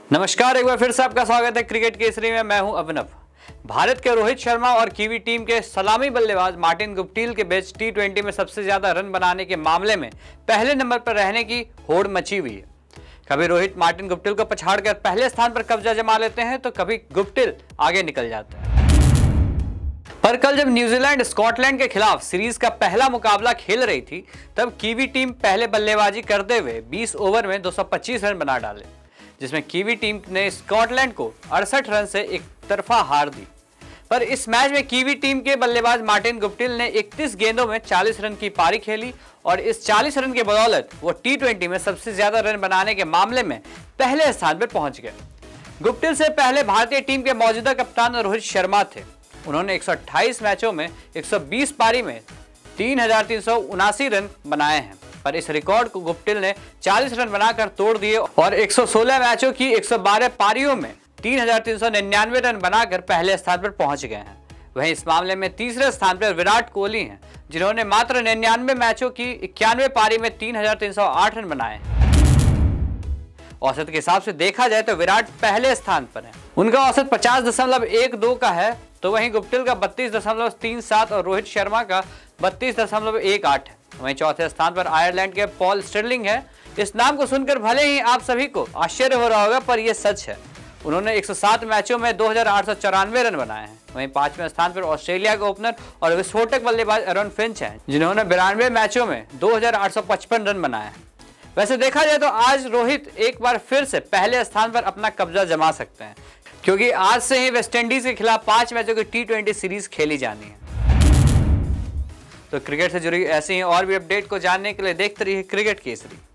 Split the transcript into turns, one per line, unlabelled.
नमस्कार, एक बार फिर से आपका स्वागत है क्रिकेट केसरी में। मैं हूं अभिनव। भारत के रोहित शर्मा और कीवी टीम के सलामी बल्लेबाज मार्टिन गुप्टिल के बीच टी20 में सबसे ज्यादा रन बनाने के मामले में पहले नंबर पर रहने की होड़ मची हुई है। कभी रोहित मार्टिन गुप्टिल को पछाड़कर पहले स्थान पर कब्जा जमा लेते हैं तो कभी गुप्टिल आगे निकल जाते हैं। पर कल जब न्यूजीलैंड स्कॉटलैंड के खिलाफ सीरीज का पहला मुकाबला खेल रही थी, तब कीवी टीम पहले बल्लेबाजी करते हुए 20 ओवर में 225 रन बना डाले, जिसमें कीवी टीम ने स्कॉटलैंड को 68 रन से एक तरफा हार दी। पर इस मैच में कीवी टीम के बल्लेबाज मार्टिन गुप्टिल ने 31 गेंदों में 40 रन की पारी खेली और इस 40 रन के बदौलत वो टी20 में सबसे ज्यादा रन बनाने के मामले में पहले स्थान पर पहुंच गए। गुप्टिल से पहले भारतीय टीम के मौजूदा कप्तान रोहित शर्मा थे। उन्होंने 128 मैचों में 120 पारी में 3,379 रन बनाए हैं, पर इस रिकॉर्ड को गुप्टिल ने 40 रन बनाकर तोड़ दिए और 116 मैचों की 112 पारियों में 3,399 रन बनाकर पहले स्थान पर पहुंच गए हैं। वहीं इस मामले में तीसरे स्थान पर विराट कोहली हैं, जिन्होंने मात्र 99 मैचों की 91 पारी में 3,308 रन बनाए हैं। औसत के हिसाब से देखा जाए तो विराट पहले स्थान पर है। उनका औसत 50.12 का है, तो वहीं गुप्टिल का 32.37 और रोहित शर्मा का 32.18 है। वहीं चौथे स्थान पर आयरलैंड के पॉल स्टिरलिंग है। इस नाम को सुनकर भले ही आप सभी को आश्चर्य हो रहा होगा, पर यह सच है। उन्होंने 107 मैचों में 2,894 रन बनाए हैं। वहीं पांचवें स्थान पर ऑस्ट्रेलिया के ओपनर और विस्फोटक बल्लेबाज एरन फिंच हैं, जिन्होंने 92 मैचों में 2,855 रन बनाए हैं। वैसे देखा जाए तो आज रोहित एक बार फिर से पहले स्थान पर अपना कब्जा जमा सकते हैं, क्योंकि आज से ही वेस्टइंडीज के खिलाफ 5 मैचों की टी20 सीरीज खेली जानी है। तो क्रिकेट से जुड़ी ऐसी ही और भी अपडेट को जानने के लिए देखते रहिए क्रिकेट केसरी।